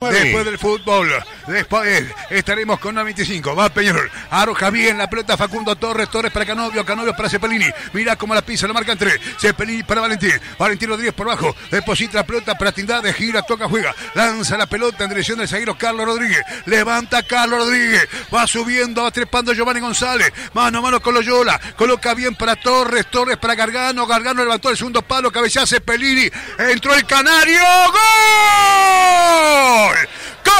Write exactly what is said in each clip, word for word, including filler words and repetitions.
Después del fútbol, después estaremos con la veinticinco. Va Peñarol, arroja bien la pelota Facundo Torres, Torres para Canovio, Canovio para Cepelini. Mirá cómo la pisa, lo marcan tres. Cepelini para Valentín, Valentín Rodríguez por abajo, deposita la pelota para Tindade, gira, toca, juega, lanza la pelota en dirección del zaguero Carlos Rodríguez. Levanta Carlos Rodríguez, va subiendo, va trepando Giovanni González, mano a mano con Loyola, coloca bien para Torres, Torres para Gargano, Gargano levantó el segundo palo, cabecea Cepelini, entró el Canario, ¡gol! ¡Gol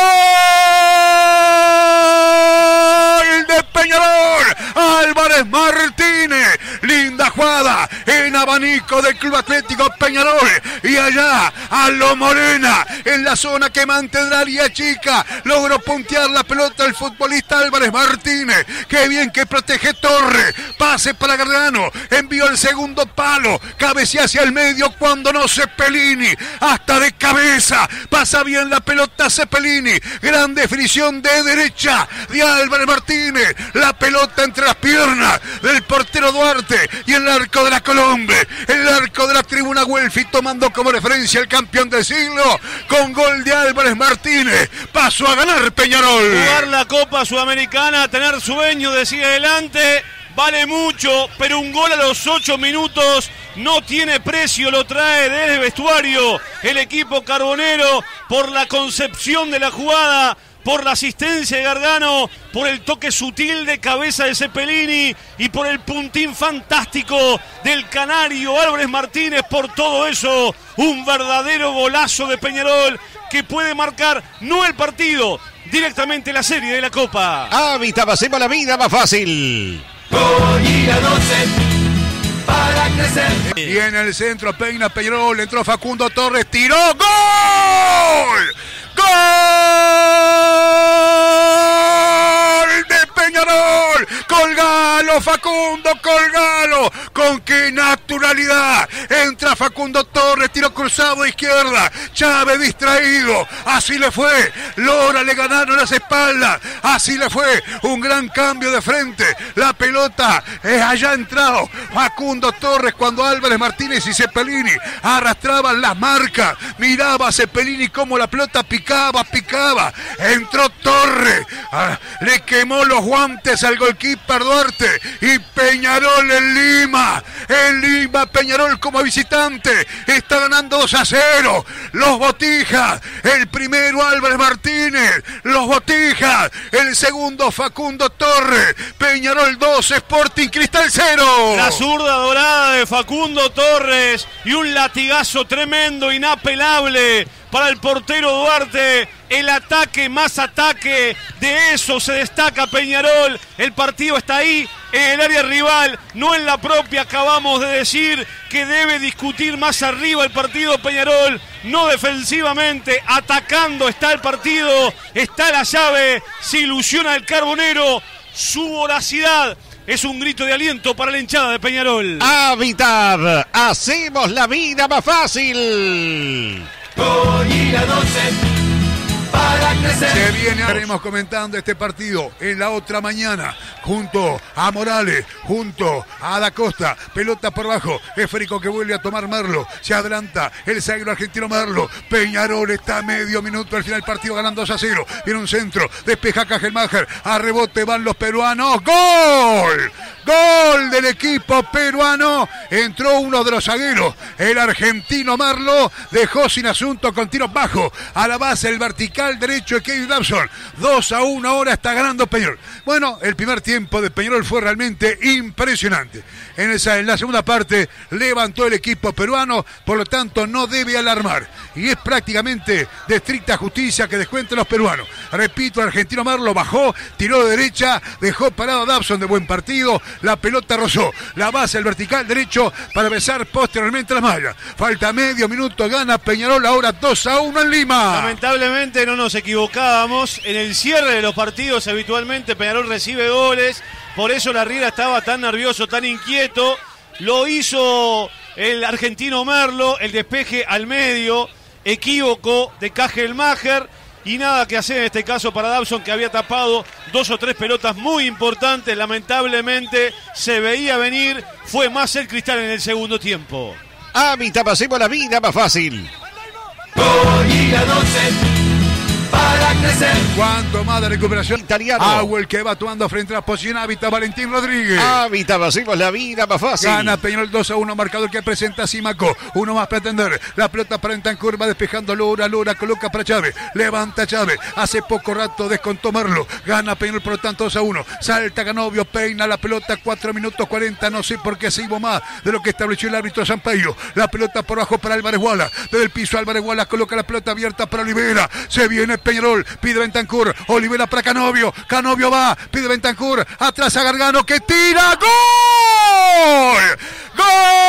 de Peñarol! Álvarez Martínez, linda jugada en abanico del Club Atlético Peñarol, y allá a Lo Morena, en la zona que mantendrá área chica, logró puntear la pelota el futbolista Álvarez Martínez. Qué bien que protege Torres, pase para Gargano, envió el segundo palo, cabecea hacia el medio cuando no Cepelini, hasta de cabeza, pasa bien la pelota Cepelini, gran definición de derecha de Álvarez Martínez, la pelota entre las piernas del portero Duarte y el arco de la Colombe, el arco de la tribuna Welfi, tomando como referencia el campeón del siglo, con gol de Álvarez Martínez, pasó a ganar Peñarol. Jugar la Copa Sudamericana, tener sueño de seguir adelante, vale mucho, pero un gol a los ocho minutos no tiene precio, lo trae desde el vestuario el equipo carbonero por la concepción de la jugada, por la asistencia de Gargano, por el toque sutil de cabeza de Cepelini y por el puntín fantástico del canario Álvarez Martínez. Por todo eso, un verdadero golazo de Peñarol que puede marcar no el partido, directamente la serie de la Copa. Hábitat, hacemos la vida más fácil. Para crecer. Y en el centro peina Peñarol, entró Facundo Torres, tiró, ¡gol! ¡Gol de Peñarol! ¡Colgalo, Facundo, colgalo! Con qué naturalidad entra Facundo Torres, tiro cruzado de izquierda, Chávez distraído, así le fue, Lora le ganaron las espaldas, así le fue, un gran cambio de frente, la pelota es allá entrado Facundo Torres cuando Álvarez Martínez y Cepelini arrastraban las marcas, miraba a Cepelini como la pelota picaba, picaba, entró Torres, ah, le quemó los guantes al golkeeper Duarte y Peñarol en Lima, en Lima Peñarol como visitante, está ganando dos a cero, los Botijas, el primero Álvarez Martínez, los Botijas, el segundo Facundo Torres, Peñarol dos, Sporting Cristal cero. La zurda dorada de Facundo Torres y un latigazo tremendo, inapelable para el portero Duarte, el ataque más ataque, de eso se destaca Peñarol, el partido está ahí, en el área rival, no en la propia. Acabamos de decir que debe discutir más arriba el partido Peñarol, no defensivamente, atacando está el partido, está la llave, se ilusiona el carbonero, su voracidad es un grito de aliento para la hinchada de Peñarol. Hábitat, hacemos la vida más fácil. Para crecer. Se viene, haremos comentando este partido en la otra mañana, junto a Morales, junto a Da Costa, pelota por abajo, esférico que vuelve a tomar Merlo, se adelanta el zaguero argentino Merlo, Peñarol está a medio minuto al final del partido ganando dos a cero, viene un centro, despeja Kajelmacher, a rebote van los peruanos, ¡gol! Gol del equipo peruano, entró uno de los zagueros, el argentino Merlo, dejó sin asunto con tiros bajos, a la base el vertical derecho de Kevin Dobson, dos a uno ahora está ganando Peñarol. Bueno, el primer tiempo de Peñarol fue realmente impresionante, en, esa, en la segunda parte levantó el equipo peruano, por lo tanto no debe alarmar, y es prácticamente de estricta justicia que descuenten los peruanos. Repito, el argentino Merlo bajó, tiró de derecha, dejó parado a Dobson de buen partido, la pelota rozó la base del vertical derecho para besar posteriormente la malla. Falta medio minuto, gana Peñarol ahora dos a uno en Lima. Lamentablemente no nos equivocábamos, en el cierre de los partidos habitualmente Peñarol recibe goles, por eso la Riera estaba tan nervioso, tan inquieto, lo hizo el argentino Merlo, el despeje al medio, equívoco de Kajelmacher, y nada que hacer en este caso para Dobson, que había tapado dos o tres pelotas muy importantes. Lamentablemente se veía venir, fue más el Cristal en el segundo tiempo. Hábitat, hacemos la vida más fácil. Gol y la doce. Cuanto más de recuperación italiano. Agua el que va tomando frente a la posición Hábitat Valentín Rodríguez. Hábitat, hacemos la vida más fácil. Gana Peñarol dos a uno, marcador que presenta Simaco. Uno más para atender. La pelota para Bentancur, va despejando Lora, Lora coloca para Chávez. Levanta Chávez. Hace poco rato descontó Merlo. Gana Peñarol por lo tanto dos a uno. Salta Canovio, peina la pelota, cuatro minutos cuarenta. No sé por qué se iba más de lo que estableció el árbitro Sampaio. La pelota por abajo para Álvarez Guala. Desde el piso Álvarez Guala coloca la pelota abierta para Olivera. Se viene Peñarol. Pide Bentancur. Olivera para Canovio. Canovio va. Pide Bentancur. Atrás a Gargano que tira. ¡Gol! ¡Gol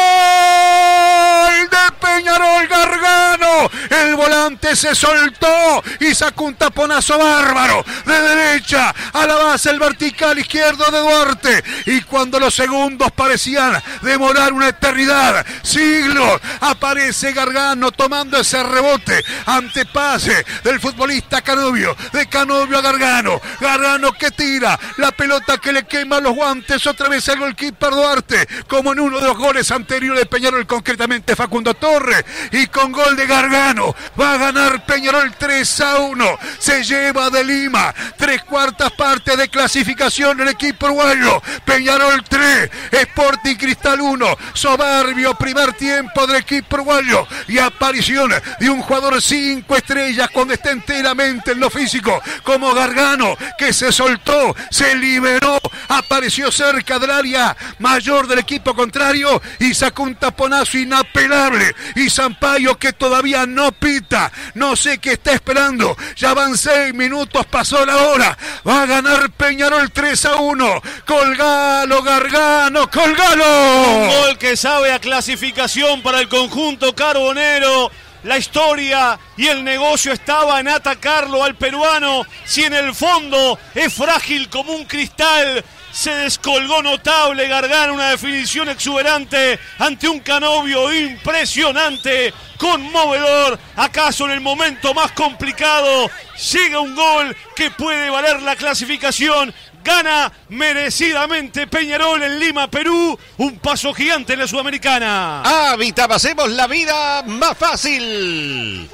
de Peñarol! Gargano. El volante se soltó y sacó un taponazo bárbaro de derecha a la base, el vertical izquierdo de Duarte. Y cuando los segundos parecían demorar una eternidad, siglos, aparece Gargano tomando ese rebote ante pase del futbolista Canovio. De Canovio a Gargano. Gargano que tira la pelota que le quema los guantes. Otra vez el goalkeeper Duarte, como en uno de los goles anteriores de Peñarol, concretamente Facundo Torres. Y con gol de Gargano va a ganar Peñarol tres a uno. Se lleva de Lima tres cuartas partes de clasificación el equipo uruguayo. Peñarol tres, Sporting Cristal uno. Soberbio primer tiempo del equipo uruguayo y aparición de un jugador cinco estrellas cuando está enteramente en lo físico, como Gargano, que se soltó, se liberó, apareció cerca del área mayor del equipo contrario y sacó un taponazo inapelable. Y Sampaio, que todavía no pita, no sé qué está esperando, ya van seis minutos, pasó la hora. Va a ganar Peñarol tres a uno. Colgalo, Gargano, colgalo. Un gol que sabe a clasificación para el conjunto carbonero. La historia y el negocio estaba en atacarlo al peruano. Si en el fondo es frágil como un cristal, se descolgó notable Gargano, una definición exuberante ante un Canovio impresionante, conmovedor. ¿Acaso en el momento más complicado llega un gol que puede valer la clasificación? Gana merecidamente Peñarol en Lima, Perú. Un paso gigante en la Sudamericana. Hábitat, hacemos la vida más fácil.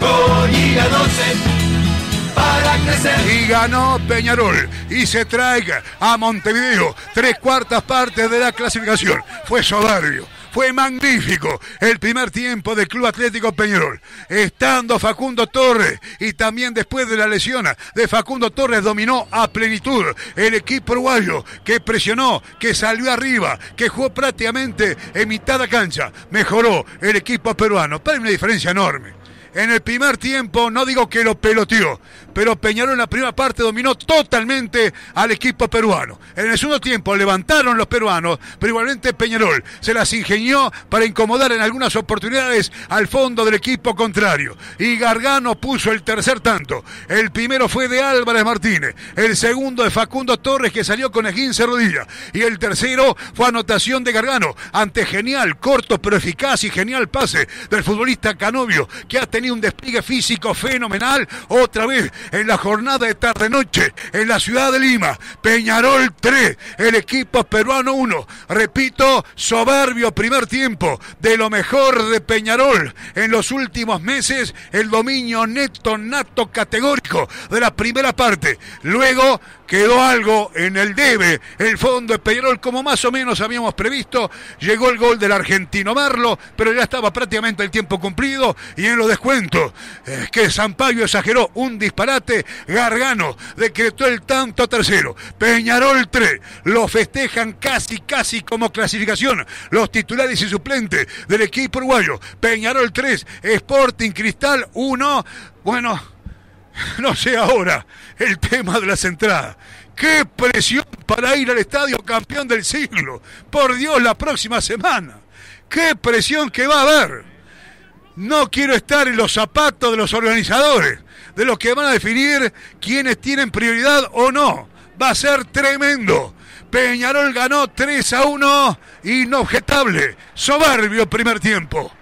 Para crecer. Y ganó Peñarol y se trae a Montevideo tres cuartas partes de la clasificación. Fue soberbio. Fue magnífico el primer tiempo del Club Atlético Peñarol. Estando Facundo Torres y también después de la lesión de Facundo Torres, dominó a plenitud el equipo uruguayo, que presionó, que salió arriba, que jugó prácticamente en mitad de cancha. Mejoró el equipo peruano, pero hay una diferencia enorme. En el primer tiempo, no digo que lo peloteó, pero Peñarol en la primera parte dominó totalmente al equipo peruano. En el segundo tiempo levantaron los peruanos, pero igualmente Peñarol se las ingenió para incomodar en algunas oportunidades al fondo del equipo contrario. Y Gargano puso el tercer tanto. El primero fue de Álvarez Martínez, el segundo de Facundo Torres, que salió con esguince rodilla, y el tercero fue anotación de Gargano ante genial, corto pero eficaz y genial pase del futbolista Canovio, que ha tenido un despliegue físico fenomenal otra vez en la jornada de tarde-noche en la ciudad de Lima. Peñarol tres, el equipo peruano uno. Repito, soberbio primer tiempo, de lo mejor de Peñarol en los últimos meses, el dominio neto, nato, categórico de la primera parte. Luego quedó algo en el debe, el fondo de Peñarol, como más o menos habíamos previsto. Llegó el gol del argentino Merlo, pero ya estaba prácticamente el tiempo cumplido y en los descuentos es que Sampaio exageró un disparate. Gargano decretó el tanto tercero. Peñarol tres, lo festejan casi casi como clasificación los titulares y suplentes del equipo uruguayo. Peñarol tres, Sporting Cristal uno. Bueno, no sé ahora el tema de las entradas. ¡Qué presión para ir al estadio campeón del siglo! Por Dios, la próxima semana. ¡Qué presión que va a haber! No quiero estar en los zapatos de los organizadores, de los que van a definir quiénes tienen prioridad o no. Va a ser tremendo. Peñarol ganó tres a uno, inobjetable, soberbio primer tiempo.